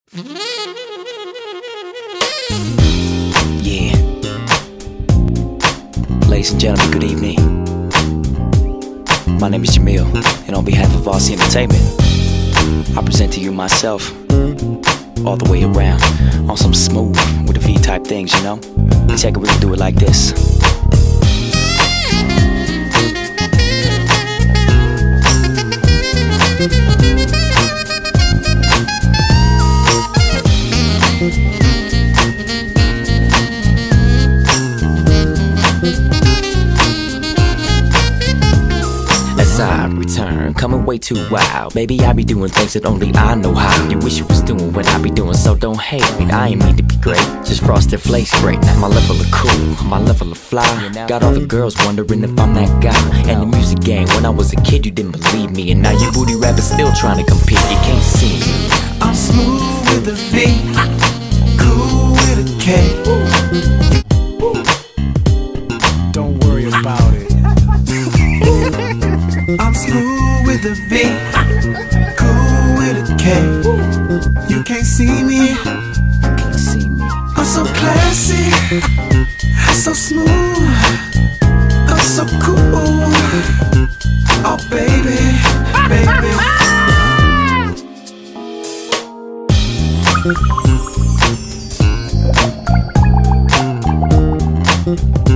Yeah. Ladies and gentlemen, good evening. My name is Jamil, and on behalf of RC Entertainment, I present to you myself, all the way around, on some smooth, with the V-type things, you know? Check it, we can do it like this. As I return, coming way too wild. Baby, I be doing things that only I know how. You wish you was doing what I be doing, so don't hate me. I ain't mean to be great, just frosted flakes great. My level of cool, my level of fly. Got all the girls wondering if I'm that guy. And the music game, when I was a kid, you didn't believe me. And now you booty rappers still trying to compete. You can't see me. I'm smooth with a V, cool with a K. Don't worry about it. I'm smooth with a V, cool with a K. You can't see me. I'm so classy, so smooth, I'm so cool. Oh baby, baby.